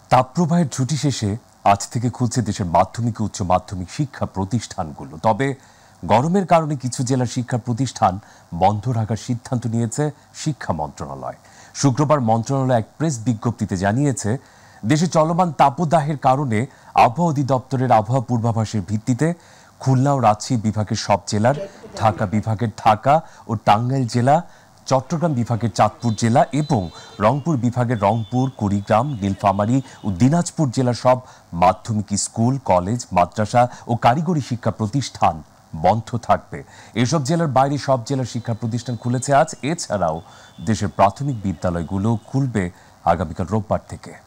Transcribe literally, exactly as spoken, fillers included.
তাপপ্রবাহের ছুটি শেষে আজ থেকে খুলছে দেশের মাধ্যমিক ও উচ্চ মাধ্যমিক শিক্ষা প্রতিষ্ঠানগুলো। তবে গরমের কারণে কিছু জেলার শিক্ষা প্রতিষ্ঠান বন্ধ রাখার সিদ্ধান্ত নিয়েছে শিক্ষা মন্ত্রণালয়। শুক্রবার মন্ত্রণালয় এক প্রেস বিজ্ঞপ্তিতে জানিয়েছে, দেশে চলমান তাপদাহের কারণে আবহাওয়া অধিদপ্তরের আবহাওয়া পূর্বাভাসের ভিত্তিতে খুলনা ও রাজশাহী বিভাগের সব জেলার, ঢাকা বিভাগের ঢাকা ও টাঙ্গাইল জেলা, চট্টগ্রাম বিভাগের চাঁদপুর জেলা এবং রংপুর বিভাগের রংপুর, কুড়িগ্রাম, নীলফামারী ও দিনাজপুর জেলার সব মাধ্যমিক স্কুল, কলেজ, মাদ্রাসা ও কারিগরি শিক্ষা প্রতিষ্ঠান বন্ধ থাকবে। এসব জেলার বাইরে সব জেলার শিক্ষা প্রতিষ্ঠান খুলেছে আজ। এছাড়াও দেশের প্রাথমিক বিদ্যালয়গুলো খুলবে আগামীকাল রোববার থেকে।